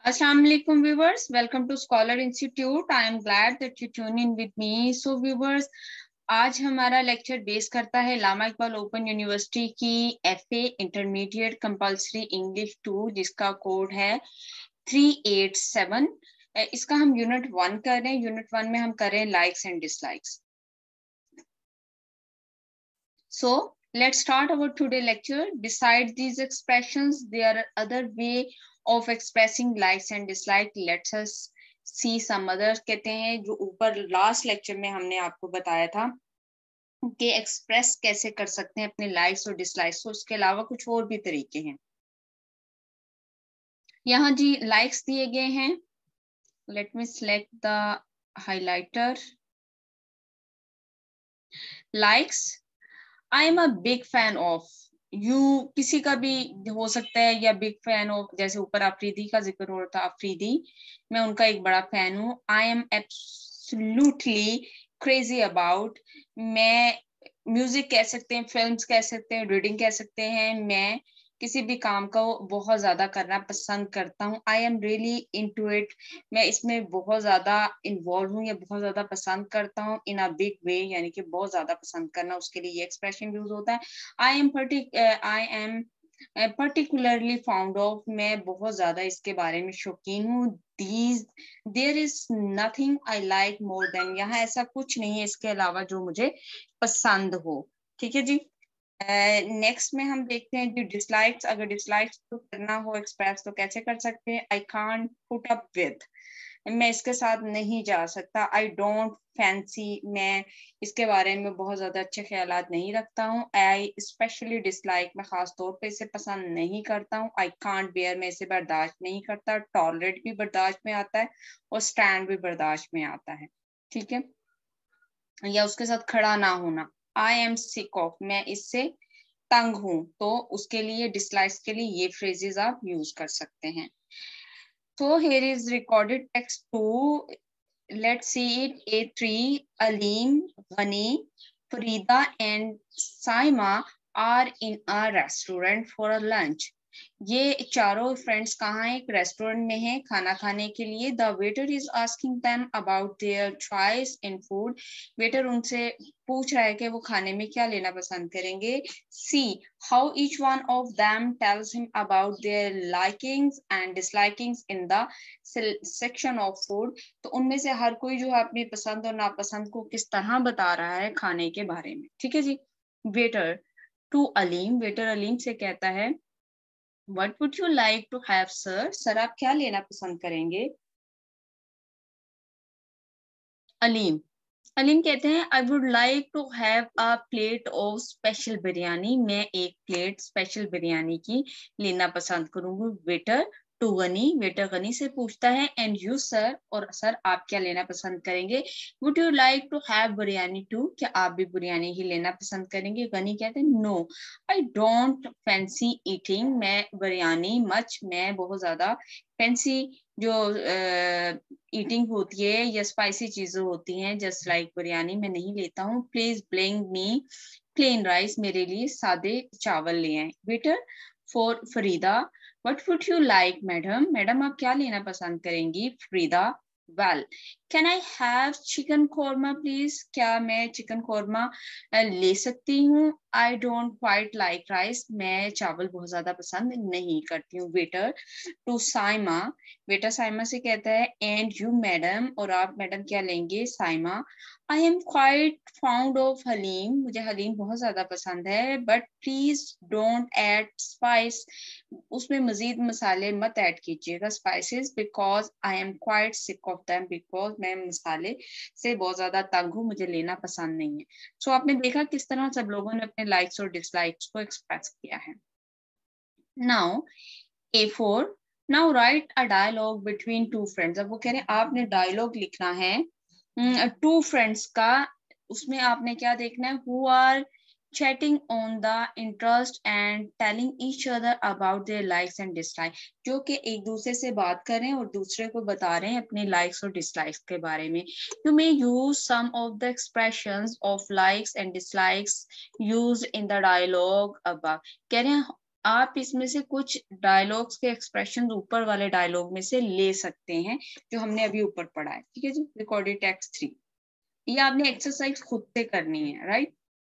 Assalamu alaikum viewers, welcome to Scholar Institute. I am glad that you tune in with me. So viewers, आज हमारा lecture base करता है Allama Iqbal open university की FA intermediate compulsory English 2 जिसका code है 387। इसका हम यूनिट 1 कर रहे हैं। यूनिट 1 में हम कर रहे हैं likes and dislikes. So let's start our today lecture. Besides these expressions, there are other way of expressing likes and dislikes. Let us see some others. कहते हैं जो ऊपर लास्ट लेक्चर में हमने आपको बताया था कि एक्सप्रेस कैसे कर सकते हैं अपने लाइक्स और डिसलाइक्स। तो उसके अलावा कुछ और भी तरीके हैं। यहाँ जी लाइक्स दिए गए हैं। Let me select the highlighter. Likes. I am a big fan of. You किसी का भी हो सकता है या बिग फैन ऑफ, जैसे ऊपर अफरीदी का जिक्र हो रहा था, अफरीदी मैं उनका एक बड़ा फैन हूँ। I am absolutely crazy about, मैं म्यूजिक कह सकते हैं, फिल्म्स कह सकते हैं, रीडिंग कह सकते हैं। मैं किसी भी काम को बहुत ज्यादा करना पसंद करता हूँ। I am really into it, मैं इसमें बहुत ज्यादा इन्वॉल्व हूँ या बहुत ज्यादा पसंद करता हूँ। इन अ बिग वे, यानी कि बहुत ज्यादा पसंद करना, उसके लिए ये एक्सप्रेशन यूज होता है। I am particularly fond of, मैं बहुत ज्यादा इसके बारे में शौकीन हूँ। There is nothing I like more than, यहाँ ऐसा कुछ नहीं है इसके अलावा जो मुझे पसंद हो। ठीक है जी। नेक्स्ट में हम देखते हैं जो डिसलाइक्स। अगर डिसलाइक्स को करना हो एक्सप्रेस तो कैसे कर सकते हैं। I can't put up with, मैं इसके साथ नहीं जा सकता। आई डोंट फैंसी, मैं इसके बारे में बहुत ज्यादा अच्छे ख्यालात नहीं रखता हूँ। आई स्पेशली डिसलाइक, मैं खास तौर पे इसे पसंद नहीं करता हूँ। आई कांट बेयर, मैं इसे बर्दाश्त नहीं करता। टॉलरेट भी बर्दाश्त में आता है और स्टैंड भी बर्दाश्त में आता है। ठीक है, या उसके साथ खड़ा ना होना। आई एम सिक ऑफ, मैं इससे तंग हूं, तो उसके लिए डिसलाइक्स के लिए ये फ्रेजेस आप यूज कर सकते हैं। So here is recorded text 2. Let's see it. A3, Aleem, Ghani, Farida and Saima are in a restaurant for a lunch. ये चारों फ्रेंड्स कहाँ हैं? एक रेस्टोरेंट में हैं खाना खाने के लिए। The waiter is asking them about their choice in food, waiter उनसे पूछ रहा है कि वो खाने में क्या लेना पसंद करेंगे। See how each one of them tells him about their likings and dislikings in the section of food, तो उनमें से हर कोई जो है अपनी पसंद और नापसंद को किस तरह बता रहा है खाने के बारे में। ठीक है जी। Waiter to Aleem, waiter Aleem से कहता है What would you like to have, sir? Sir आप क्या लेना पसंद करेंगे? अलीम कहते हैं I would like to have a plate of special biryani, मैं एक प्लेट स्पेशल बिरयानी की लेना पसंद करूंगी। Waiter to Ghani, waiter Ghani से पूछता है एंड यू सर, और सर आप क्या लेना पसंद करेंगे? Would you like to have biryani too, क्या आप भी बिरयानी ही लेना पसंद करेंगे? गनी कहते हैं no I don't fancy eating, मैं बिरयानी मच, मैं बहुत ज्यादा फैंसी जो ईटिंग होती है या स्पाइसी चीजें होती हैं जस्ट लाइक बिरयानी मैं नहीं लेता हूँ। Please bring me plain rice, मेरे लिए सादे चावल ले आए। Waiter for Farida what would you like madam, madam आप क्या लेना पसंद करेंगी? Farida well can I have chicken korma please, क्या मैं चिकन कोरमा ले सकती हूँ? I don't quite like rice, मैं चावल बहुत ज्यादा पसंद नहीं करती हूँ। वेटर टू साइमा, बेटा साइमा से कहता है एंड यू मैडम, और आप मैडम क्या लेंगे? Saima I am quite fond of haleem, मुझे हलीम बहुत ज्यादा पसंद है, but please don't add spice, उसमें मजीद मसाले मत ऐड कीजिएगा, spices, because I am quite sick of them, because मैं मसाले से बहुत ज्यादा तंग हूँ, मुझे लेना पसंद नहीं है। सो आपने देखा किस तरह सब लोगों ने अपने लाइक्स और डिसलाइक्स को एक्सप्रेस किया है। Now A4, now write a dialogue between two friends, अब वो कह रहे हैं आपने डायलॉग लिखना है टू फ्रेंड्स का। उसमें आपने क्या देखना है? Who are chatting on the interest and telling each other about their likes and dislikes, जो कि एक दूसरे से बात कर रहे हैं और दूसरे को बता रहे हैं अपने likes और dislikes के बारे में। You may use some of the expressions of likes and dislikes used in the dialogue above, कह रहे हैं आप इसमें से कुछ डायलॉग्स के एक्सप्रेशन ऊपर वाले डायलॉग में से ले सकते हैं जो हमने अभी ऊपर पढ़ा है, ठीक है जी। रिकॉर्डेड टेक्स्ट 3, ये आपने एक्सरसाइज खुद से करनी है, राइट।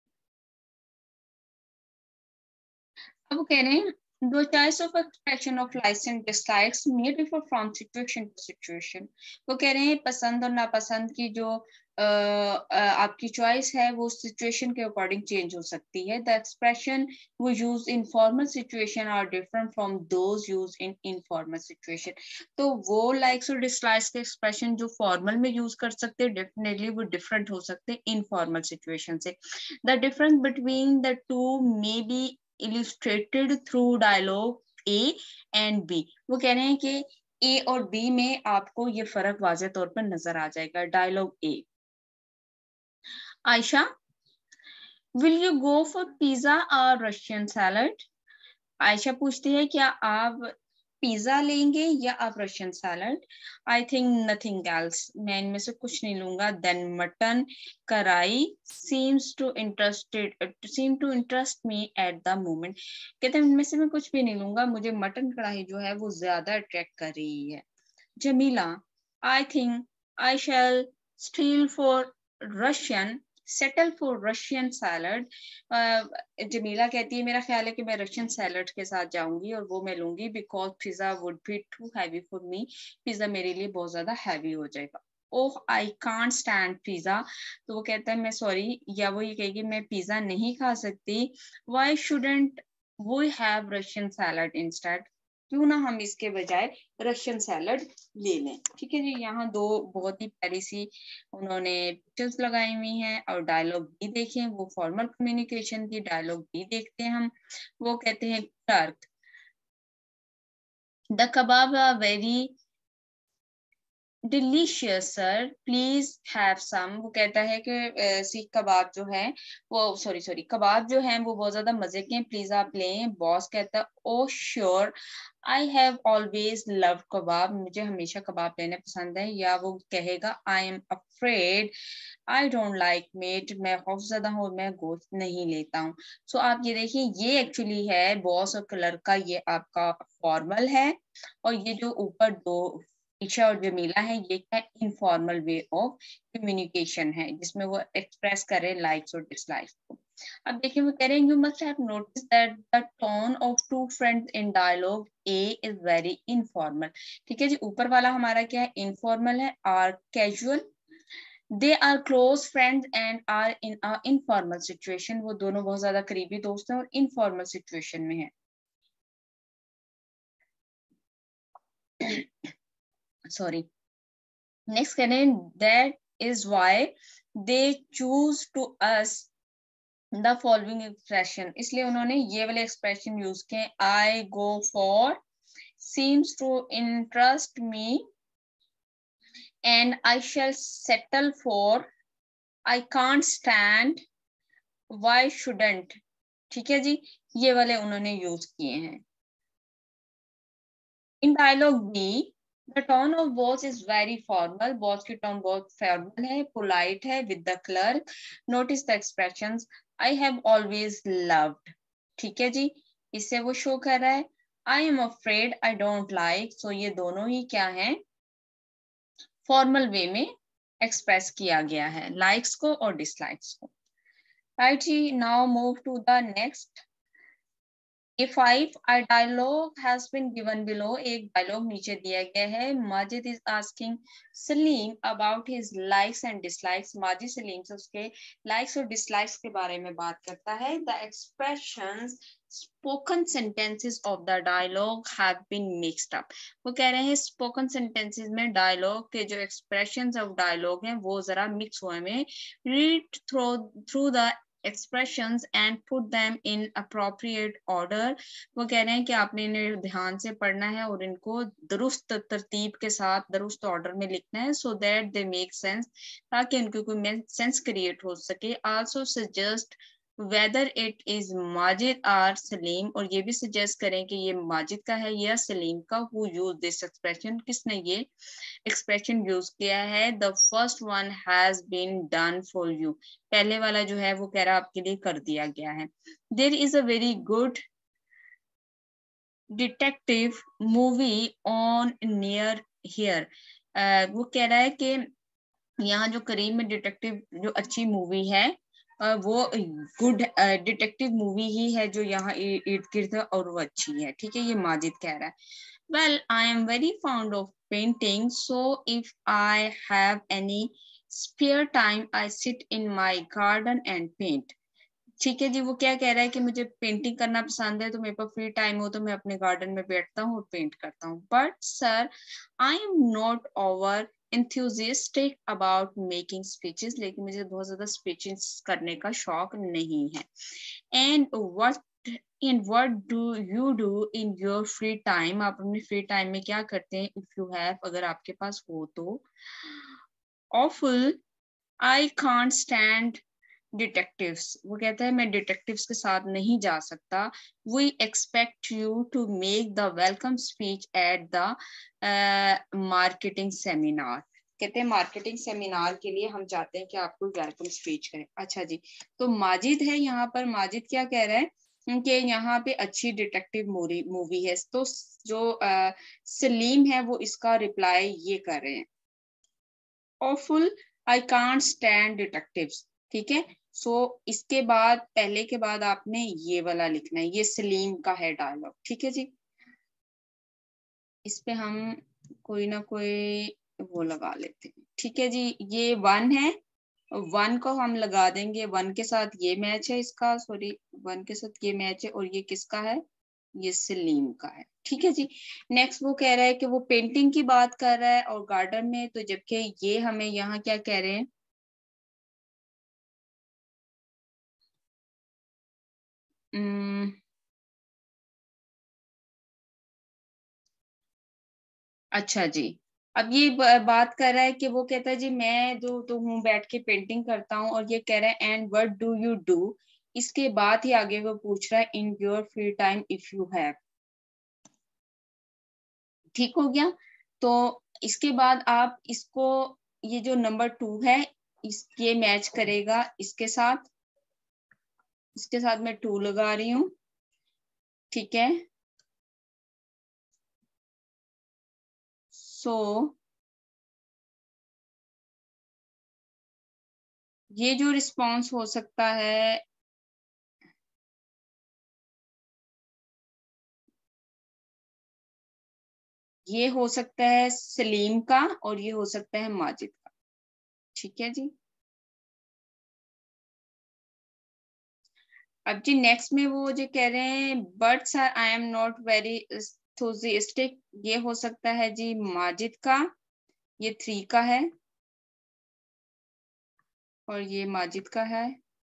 अब वो कह रहे हैं the choice of expression of likes and dislikes may differ from situation to situation। वो कह रहे हैं पसंद और नापसंद की जो आपकी चॉइस है वो सिचुएशन के अकॉर्डिंग चेंज हो सकती है। द एक्सप्रेशन वो use in formal situation are different from those use in informal situation. तो वो लाइक्स और डिसलाइक्स के एक्सप्रेशन जो फॉर्मल में यूज कर सकते हैं डेफिनेटली वो डिफरेंट हो सकते हैं इनफॉर्मल सिचुएशन से। The difference between the two may be illustrated through dialogue A and B। वो कह रहे हैं कि A और B में आपको ये फर्क वाज़ेह तौर पर नजर आ जाएगा। Dialogue A, Ayesha will you go for pizza or Russian salad? Ayesha पूछती है क्या आप पिज्जा लेंगे या आप Russian salad? I think nothing else, मैं इनमें से कुछ नहीं लूंगा। Then mutton kadhai seem to interest me at the moment. कहते हैं इनमें से मैं कुछ भी नहीं लूंगा, मुझे मटन कढ़ाई जो है वो ज्यादा अट्रैक्ट कर रही है। Jameela I think I shall still for Russian settle for Russian salad. Jameela कहती है मेरा ख्याल है कि मैं रशियन सैलड के साथ जाऊंगी और वो मैं लूंगी because pizza would be too heavy for me. Pizza मेरे लिए बहुत ज्यादा हैवी हो जाएगा। Oh I can't stand pizza. तो वो कहता है मैं सॉरी, या वो ये कहेगी मैं पिज्जा नहीं खा सकती। Why shouldn't we have Russian salad instead? क्यों ना हम इसके बजाय रशियन सैलड ले लें। ठीक है जी। यहाँ दो बहुत ही प्यारी सी उन्होंने पिक्चर्स लगाई हुई हैं और डायलॉग भी देखें, वो फॉर्मल कम्युनिकेशन की डायलॉग भी देखते हैं हम। वो कहते हैं clerk the kebab are very delicious sir please have some. वो कहता है कि सीख कबाब जो है वो सॉरी कबाब जो है वो बहुत ज्यादा मजे के हैं, प्लीज आप लें। बॉस कहता है oh sure I have always love kebab, मुझे हमेशा कबाब लेने पसंद है। या वो कहेगा I am afraid I don't like meat, मैं खौफजदा हूँ, मैं गोश्त नहीं लेता हूँ। सो आप ये देखिए ये एक्चुअली है बॉस और क्लर्क का, ये आपका फॉर्मल है। और ये जो ऊपर दो ईशा और जमीला है ये क्या इनफॉर्मल वे ऑफ कम्युनिकेशन है जिसमें वो एक्सप्रेस करे लाइक्स और डिसलाइक्स को। अब देखिए वो कह रहे हैं you must have notice that the tone of two friends in dialogue A is very informal. ठीक है जी। ऊपर वाला हमारा क्या है इनफॉर्मल है और casual. They are close friends and are in a informal situation. वो दोनों बहुत ज्यादा करीबी दोस्त हैं और इनफॉर्मल सिचुएशन में है। सॉरी नेक्स्ट कह रहे हैं that is why they choose to us the following expression. इसलिए उन्होंने ये वाले एक्सप्रेशन यूज किए। I go for seems to interest me and I shall settle for I can't stand why shouldn't. ठीक है जी। ये वाले उन्होंने यूज किए हैं। In dialogue B the tone of voice is very formal. Voice की टोन बहुत फॉर्मल है, पोलाइट है with the clerk. Notice the expressions I have always loved. ठीक है जी। इससे वो शो कर रहा है I am afraid I don't like. So ये दोनों ही क्या है फॉर्मल वे में एक्सप्रेस किया गया है लाइक्स को और डिसलाइक्स को। राइट जी। Now move to the next A5 a dialogue has been given below। एक डायलॉग नीचे दिया गया है। Majid is asking Salim about his likes and dislikes। Majid Salim से उसके likes और dislikes के बारे में बात करता है। The expressions spoken sentences of the dialogue have been mixed up। वो कह रहे हैं spoken sentences में dialogue के जो expressions of dialogue हैं वो जरा mix हुए में। Read through the expressions and put them in appropriate order। वो कह रहे हैं कि आपने इन्हें ध्यान से पढ़ना है और इनको दुरुस्त तरतीब के साथ दुरुस्त ऑर्डर में लिखना है so that they make sense, ताकि उनकी कोई सेंस क्रिएट हो सके। also suggest whether it is Majid or Salim. और ये भी सजेस्ट करें कि ये माजिद का है या सलीम का। who used this expression, किसने ये एक्सप्रेशन यूज किया है। The first one has been done for you. पहले वाला जो है वो कह रहा आपके लिए कर दिया गया है। There is a very good detective movie on near here. वो कह रहा है कि यहाँ जो करीब में डिटेक्टिव जो अच्छी मूवी है वो गुड डिटेक्टिव मूवी ही है जो यहाँ इर्द गिर्द है और वो अच्छी है। ठीक है, ये माजिद कह रहा है। Well I am very fond of painting, so if I have any spare time I sit in my garden and paint. ठीक है जी, वो क्या कह रहा है कि मुझे पेंटिंग करना पसंद है, तो मेरे पास फ्री टाइम हो तो मैं अपने गार्डन में बैठता हूँ और पेंट करता हूँ। But sir I am not over enthusiastic about making speeches, लेकिन मुझे बहुत ज्यादा speeches करने का शौक नहीं है। and what do you do in your free time? आप अपने फ्री टाइम में क्या करते हैं? if you have, अगर आपके पास हो तो। awful, I can't stand detectives. वो कहता है मैं डिटेक्टिव्स के साथ नहीं जा सकता। We expect you to make the welcome speech at the marketing seminar. कहते हैं मार्केटिंग सेमिनार के लिए हम चाहते हैं कि आप कोई वेलकम स्पीच करें। अच्छा जी, तो माजिद है यहाँ पर। माजिद क्या कह रहा है कि यहाँ पे अच्छी डिटेक्टिव मूवी है। तो जो सलीम है वो इसका रिप्लाई ये कर रहे हैं, awful, I can't stand detectives. ठीक है, सो इसके बाद पहले के बाद आपने ये वाला लिखना है, ये सलीम का है डायलॉग। ठीक है जी, इस पे हम कोई ना कोई वो लगा लेते हैं। ठीक है जी, ये 1 है, 1 को हम लगा देंगे, 1 के साथ ये मैच है इसका, सॉरी 1 के साथ ये मैच है, और ये किसका है? ये सलीम का है। ठीक है जी, नेक्स्ट वो कह रहा है कि वो पेंटिंग की बात कर रहा है और गार्डन में, तो जबकि ये हमें यहाँ क्या कह रहे हैं? अच्छा जी, अब ये बात कर रहा है कि वो कहता है जी मैं जो तो हूँ बैठ के पेंटिंग करता हूँ, और ये कह रहा है and what do you do. इसके बाद ही आगे वो पूछ रहा है in your free time if you have. ठीक हो गया, तो इसके बाद आप इसको, ये जो नंबर 2 है इस ये मैच करेगा इसके साथ, इसके साथ मैं 2 लगा रही हूँ। ठीक है, सो ये जो रिस्पॉन्स हो सकता है, ये हो सकता है सलीम का और ये हो सकता है माजिद का। ठीक है जी, अब जी नेक्स्ट में वो जो कह रहे हैं but sir I am not very enthusiastic, ये हो सकता है जी माजिद का, ये 3 का है और ये माजिद का है।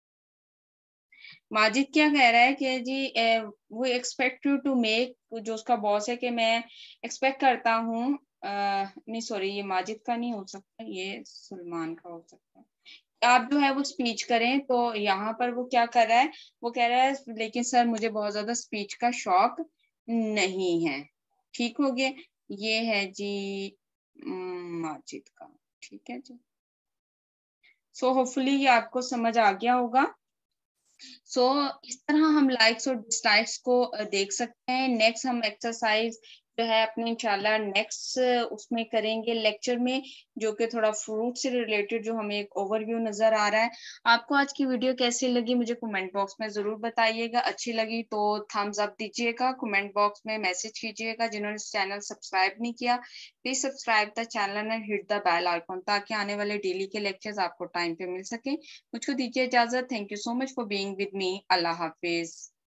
माजिद क्या कह रहा है कि जी वो एक्सपेक्ट यू टू मेक, जो उसका बॉस है, कि मैं एक्सपेक्ट करता हूँ, नहीं सॉरी ये माजिद का नहीं हो सकता, ये सलमान का हो सकता है। आप जो है वो स्पीच करें, तो यहाँ पर वो क्या कर रहा है? वो कह रहा है लेकिन सर मुझे बहुत ज्यादा स्पीच का शौक नहीं है। ठीक हो गया, ये है जी माजिद का। ठीक है जी, सो होपफुली ये आपको समझ आ गया होगा। सो इस तरह हम लाइक्स और डिसलाइक्स को देख सकते हैं। नेक्स्ट हम एक्सरसाइज जो है अपने इंशाल्लाह नेक्स्ट उसमें करेंगे लेक्चर में, जो कि थोड़ा फ्रूट से रिलेटेड जो हमें एक ओवरव्यू नजर आ रहा है। आपको आज की वीडियो कैसी लगी मुझे कमेंट बॉक्स में जरूर बताइएगा। अच्छी लगी तो थम्स अप दीजिएगा, कमेंट बॉक्स में मैसेज कीजिएगा। जिन्होंने चैनल सब्सक्राइब नहीं किया please subscribe the channel and hit the bell icon, ताकि आने वाले डेली के लेक्चर्स आपको टाइम पे मिल सके। मुझको दीजिए इजाजत। Thank you so much for being with me. अल्लाह हाफिज।